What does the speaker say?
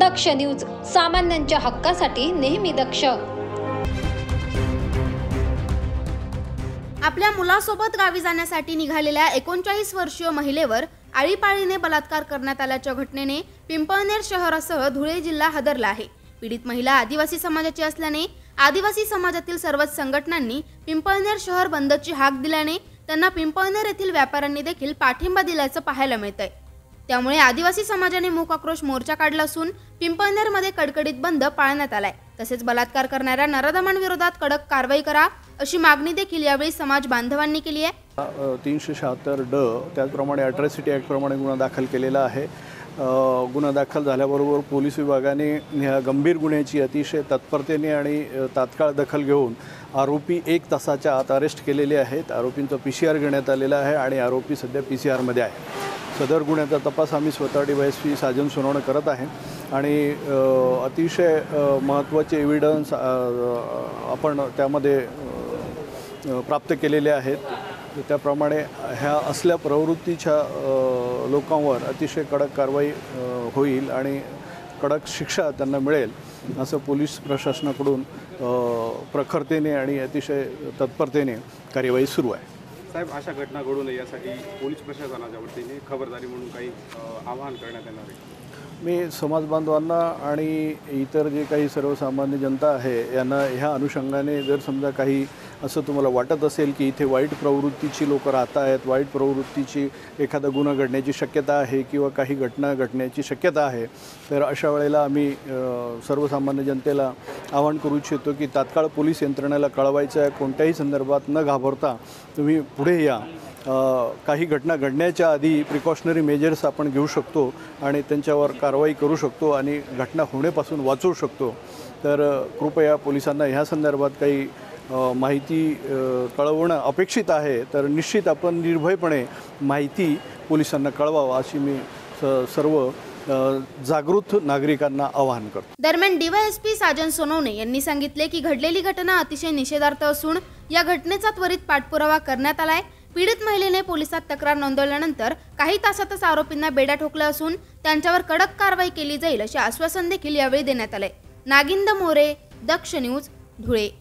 दक्ष news, सामान्यांच्या हक्कासाठी नेहमी दक्ष। आपल्या मुलासोबत गावी जाण्यासाठी निघालेल्या 39 वर्षीय महिलेवर आळीपाळीने बलात्कार करण्यात आल्याच्या घटनेने पिंपळनेर शहरासह धुळे जिल्हा हादरला आहे। पीडित महिला आदिवासी समाजाची असल्याने आदिवासी समाजातील सर्वच संघटनांनी पिंपळनेर शहर बंदची हाक दिल्याने त्यांना पिंपळनेर येथील व्यापाऱ्यांनी देखील पाठिंबा दिल्याचं पाहायला मिळतंय। त्यामुळे आदिवासी समाजाने मूक आक्रोश मोर्चा काढला असून पिंपळनेरमध्ये कडकडीत बंद पाळण्यात आलाय। तसेच बलात्कार करणाऱ्या नराधमांविरोधात कडक कारवाई करा अशी मागणी देखील यावेळी समाज बांधवांनी केली आहे। 376 ड त्याचप्रमाणे अॅट्रॉसिटी ॲक्ट प्रमाणे गुन्हा दाखल केलेला आहे। गुन्हा दाखल झाल्याबरोबर पोलीस विभागाने ह्या गंभीर गुन्ह्याची अतिशय तत्परतेने आणि तात्काळ दखल घेऊन आरोपी 1 तासाच्या आत अरेस्ट केलेले आहेत। आरोपींचा PCR घेण्यात आलेला आहे आणि आरोपी सध्या PCR मध्ये आहे। सदर गुन्ह्याचा तपास आम्ही स्वतः DYSP साजन सोनवणे करत आहे आणि अतिशय महत्त्वाचे एव्हिडन्स आपण त्यामध्ये प्राप्त केलेले आहेत। त्याप्रमाणे ह्या असल्या प्रवृत्तीच्या लोकांवर अतिशय कडक कारवाई होईल आणि कडक शिक्षा त्यांना मिळेल असं पोलीस प्रशासनाकडून प्रखरतेने आणि अतिशय तत्परतेने कार्यवाही सुरू आहे। साहेब, अशा घटना घडू नये यासाठी पोलीस प्रशासनाच्या वतीने खबरदारी म्हणून काही आवाहन करण्यात येणार आहे? मी समाज बांधवांना आणि इतर जे काही सर्वसामान्य जनता आहे यांना ह्या अनुषंगाने जर समजा काही असं तुम्हाला वाटत असेल की इथे वाईट प्रवृत्तीची लोक राहत आहेत, वाईट प्रवृत्तीची एखादा गुन्हा घडण्याची शक्यता आहे किंवा काही घटना घडण्याची शक्यता आहे, तर अशा वेळेला आम्ही सर्वसामान्य जनतेला आवाहन करू इच्छितो की तात्काळ पोलीस यंत्रणेला कळवायचं आहे। कोणत्याही संदर्भात न घाबरता तुम्ही पुढे या। काही घटना घडण्याच्या आधी प्रिकॉशनरी मेजर्स आपण घेऊ शकतो आणि त्यांच्यावर कारवाई करू शकतो आणि घटना होण्यापासून वाचवू शकतो। तर कृपया पोलिसांना ह्या संदर्भात काही माहिती कळवणं अपेक्षित आहे, तर निश्चित आपण निर्भयपणे माहिती पोलिसांना कळवावं अशी मी सर्व जागृत नागरिकांना आवाहन करतो। दरम्यान DYSP साजन सोनवणे यांनी सांगितले की घडलेली घटना अतिशय निषेधार्थ असून या घटनेचा त्वरित पाठपुरावा करण्यात आलाय। पीडित महिलेने पोलिसात तक्रार नोंदवल्यानंतर काही तासातच आरोपींना बेड्या ठोकल्या असून त्यांच्यावर कडक कारवाई केली जाईल असे आश्वासन देखील यावेळी देण्यात आले। नागिंद मोरे, दक्ष न्यूज, धुळे।